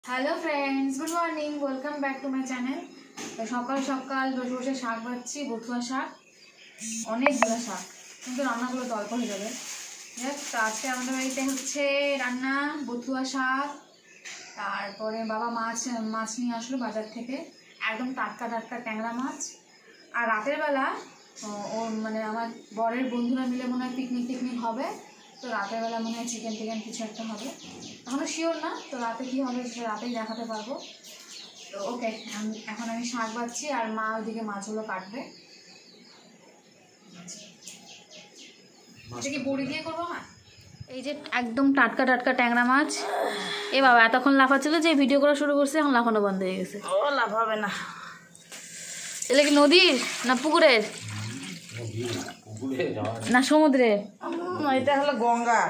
Hello friends, good morning, welcome back to my channel. তো সকাল সকাল বসে বসে শাক বাচ্ছি, বথুয়া শাক, অনেকগুলো শাক, কিন্তু রান্নাগুলো তো অল্প হয়ে যাবে। তো আজকে আমাদের বাড়িতে হচ্ছে রান্না বথুয়া শাক, তারপরে বাবা মাছ নিয়ে আসলো বাজার থেকে, একদম টাটকা টাটকা ট্যাংরা মাছ। আর রাতের বেলা মানে আমার বরের বন্ধুরা মিলে মনে হয় পিকনিক হবে, তো রাতের বেলা মনে হয় চিকেন কিছু একটা হবে, এখনও শিওর না। তো রাতে কী হবে সেটা রাতেই দেখাতে পারবো। তো ওকে, এখন আমি শাক বাচ্ছি আর মা ওইদিকে মাছগুলো কাটবে। এটা কি বড়ি দিয়ে করবো? মা এই যে একদম টাটকা টাটকা ট্যাংরা মাছ। এ বাবা এতক্ষণ লাফাচ্ছিল যে ভিডিও করা শুরু করছে, এখন লাফানো বন্ধ হয়ে গেছে। ও লাভ হবে না। এটা কি নদীর না পুকুরের না সমুদ্রের? এটা হলো গঙ্গার।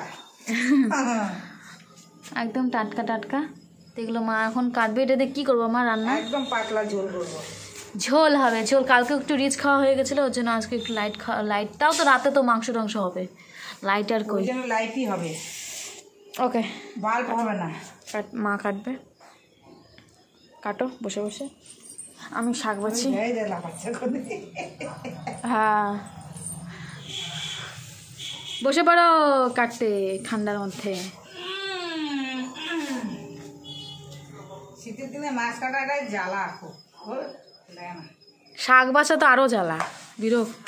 একদম টাটকা টাটকা। এগুলো মা এখন কাটবে। এটাতে কি করবো মা রান্না? একদম পাতলা ঝোল করবো। ঝোল হবে, ঝোল। কালকে একটু রিচ খাওয়া হয়ে গেছিলো, ওর জন্য আজকে একটু লাইট। তাও তো রাতে তো মাংস টাংস হবে, লাইট আর কই। লাইটই হবে, ওকে। বাল্ব হবে না। মা কাটবে, কাটো বসে বসে, আমি শাক বাছি। হ্যাঁ, বসে পড়ো কাটতে ঠান্ডার মধ্যে। শীতের দিনে মাছ কাটাটাই জ্বালা, শাক বাছা তো আরো জ্বালা, বিরক্ত।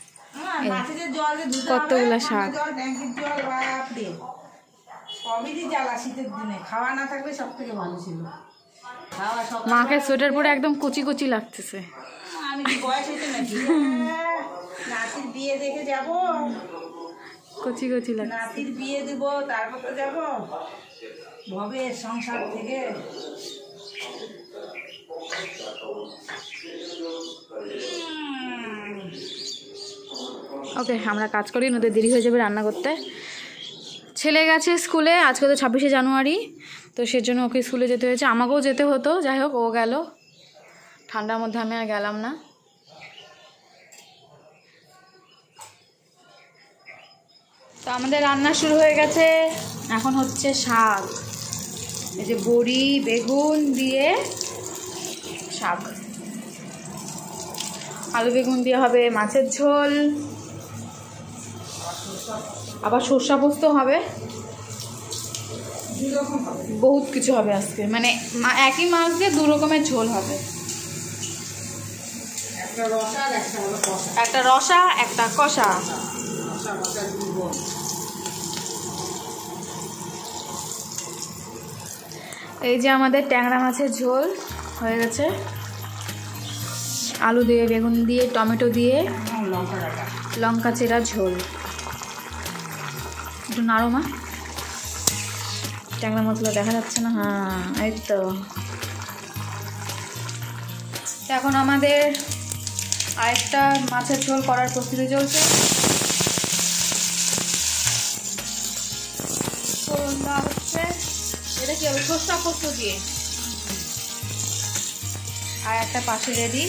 কতগুলা শাক, ট্যাঙ্কির জল, বাপরে সবই জ্বালা। শীতের দিনে খাওয়া না থাকলে সব থেকে ভালো ছিল। মাকে সোয়েটার পরে একদম কুচি কুচি লাগতেছে। আমি কি বয়স হয়েছে নাকি? নাতির বিয়ে দেখে যাবো, কুচি কুচি লাগছে। নাতির বিয়ে দিব, তারপর তো যাবো ভবের সংসার থেকে। ওকে, আমরা কাজ করি, ওদের দেরি হয়ে যাবে রান্না করতে। ছেলে গেছে স্কুলে, আজকে তো 26শে জানুয়ারি, তো সেজন্য ওকে স্কুলে যেতে হয়েছে। আমাকেও যেতে হতো, যাই হোক ও গেল। ঠান্ডার মধ্যে আমি আর গেলাম না। তো আমাদের রান্না শুরু হয়ে গেছে। এখন হচ্ছে শাক, এই যে বড়ি বেগুন দিয়ে শাক, আলু বেগুন দিয়ে হবে মাছের ঝোল, আবার সর্ষা পোস্ত হবে, বহুত কিছু হবে আজকে। মানে একই মাছ দিয়ে দু রকমের ঝোল হবে, একটা রসা একটা কষা। এই যে আমাদের ট্যাংরা মাছের ঝোল হয়ে গেছে, আলু দিয়ে বেগুন দিয়ে টমেটো দিয়ে লঙ্কা চেরা ঝোল। একটু নাড়ো মা, ট্যাংরা মাছগুলো দেখা যাচ্ছে না। হ্যাঁ, এই তো। এখন আমাদের আরেকটা মাছের ঝোল করার প্রস্তুতি চলছে। ফোড়নটা হচ্ছে, এটা কি হবে? সর্ষা পোস্ত দিয়ে। আর একটা পাশে রেডি।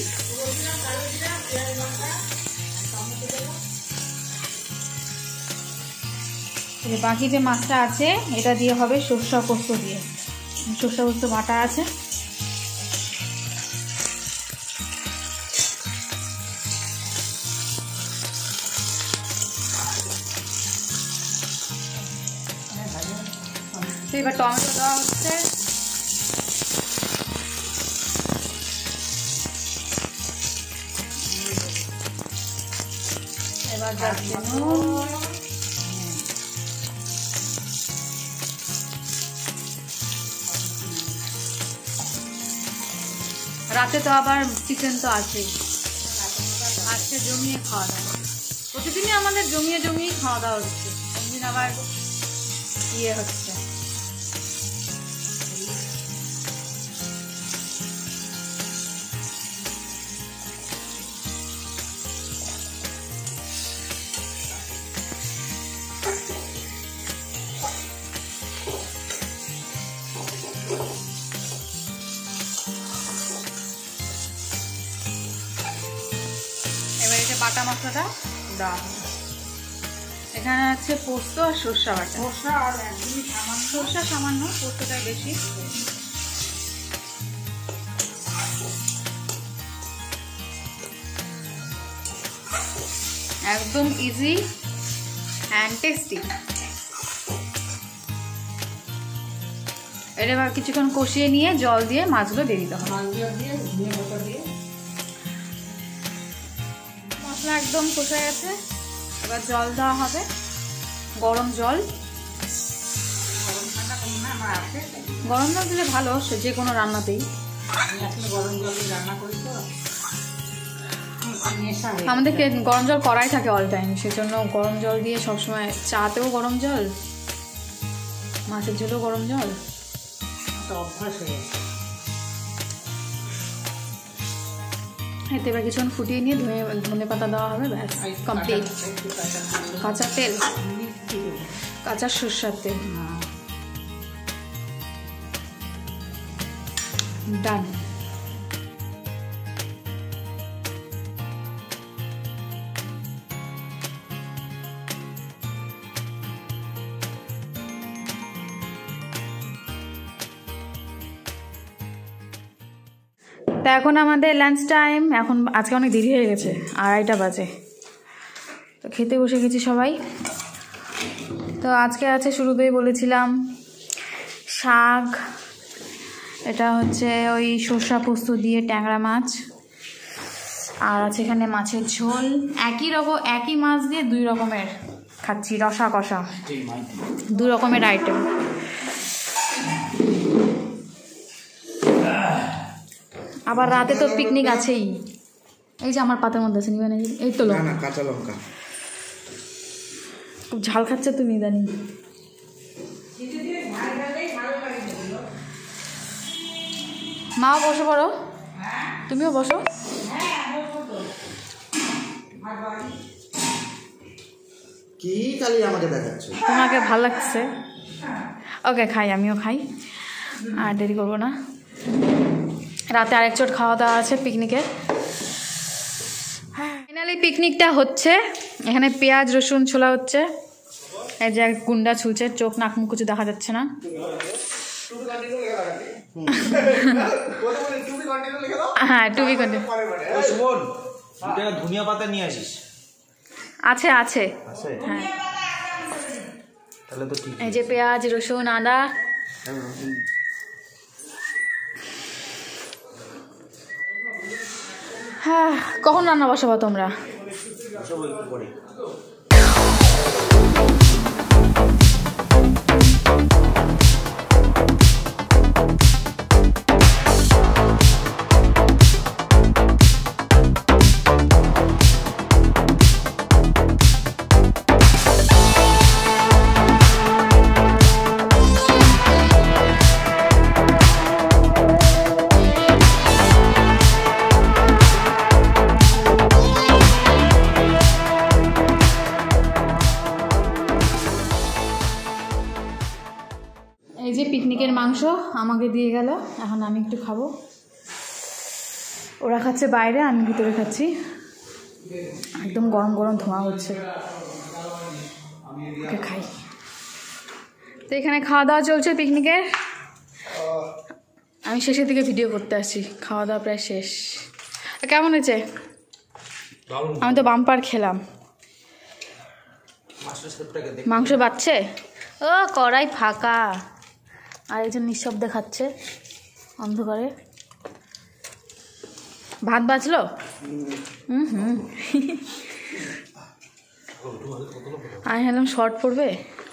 বাকি যে মাছটা আছে এটা দিয়ে হবে সর্ষা পোস্ত দিয়ে, সর্ষা পোস্ত বাটা আছে। তো এবার টমেটো দেওয়া হচ্ছে, এবার যাচ্ছে নুন, রাতে তো আবার চিকেন তো আছেই, আজকে জমিয়ে খাওয়া দাওয়া। প্রতিদিনই আমাদের জমিয়ে খাওয়া দাওয়া হচ্ছে, একদিন আবার ইয়ে হচ্ছে। এবার এটা বাটা মশলাটা দাও। এখানে আছে পোস্ত আর সর্ষা বাটা। সর্ষা আর একদমই সামান্য, সর্ষা সামান্য, পোস্তটা বেশি। একদম ইজি অ্যান্ড টেস্টি। এটা এবার কিছুক্ষণ কষিয়ে নিয়ে জল দিয়ে মাছগুলো দিয়ে দিতে হবে। মশলা একদম কষে গেছে, এবার জল দেওয়া হবে, গরম জল। গরম জল দিলে ভালো যে কোনো রান্নাতেই। আমাদের গরম জল করাই থাকে অল টাইম, সেজন্য গরম জল দিয়ে সবসময়, চাতেও গরম জল, মাছের ঝোলেও গরম জল অভ্যাস হয়ে গেছে। এতে এবার কিছুক্ষণ ফুটিয়ে নিয়ে ধনে পাতা দেওয়া হবে, ব্যাস কমপ্লিট। কাঁচা তেল, কাঁচা সরষের তেল, ডান। তা এখন আমাদের লাঞ্চ টাইম। এখন আজকে অনেক দেরি হয়ে গেছে, 2:30 বাজে। তো খেতে বসে গেছি সবাই। তো আজকে আছে, শুরুতেই বলেছিলাম, শাক। এটা হচ্ছে ওই সর্ষা পোস্ত দিয়ে ট্যাংরা মাছ। আর আছে এখানে মাছের ঝোল, একই মাছ দিয়ে 2 রকমের খাচ্ছি, রসা কষা, 2 রকমের আইটেম। আবার রাতে তো পিকনিক আছেই। এই যে আমার পাতের মধ্যে আছে, নিবে নাকি? এই তো লঙ্কা, কাঁচা লঙ্কা। খুব ঝাল খাচ্ছে তুমি ইদানিং। মাও বসে পড়ো, তুমিও বসো। কি কালি আমাকে দেখাচ্ছ? তোমাকে ভালো লাগছে? ওকে, খাই, আমিও খাই, আর দেরি করবো না। রাতে আরেক চোট খাওয়া দাওয়া আছে পিকনিকের। ফাইনালি পিকনিকটা হচ্ছে। এখানে পেঁয়াজ রসুন ছোলা হচ্ছে। এই যে এক গুন্ডা ছুলছে, চোখ নাক মুখ কিছু দেখা যাচ্ছে না। হ্যাঁ, টুবি কন্টিনিউ। ধনিয়া পাতা নিয়ে আসিস। আছে আছে, হ্যাঁ। তাহলে তো ঠিক। এই যে পেঁয়াজ রসুন আদা। হ্যাঁ, কখন রান্না বসাবো তোমরা? এই যে পিকনিকের মাংস আমাকে দিয়ে গেল, এখন আমি একটু খাবো। ওরা খাচ্ছে বাইরে, আমি ভিতরে খাচ্ছি। একদম গরম গরম ধোঁয়া হচ্ছে। ওকে, খাই। তো এখানে খাওয়া দাওয়া চলছে পিকনিকের। আমি শেষের দিকে ভিডিও করতে আসছি, খাওয়া দাওয়া প্রায় শেষ। কেমন হয়েছে? আমি তো বাম্পার খেলাম। মাংস বাচ্ছে, ও কড়াই ফাঁকা, আর একজন নিঃশব্দে খাচ্ছে অন্ধকারে। ভাত বাজলো? আমি ভাবলাম শর্ট পড়বে,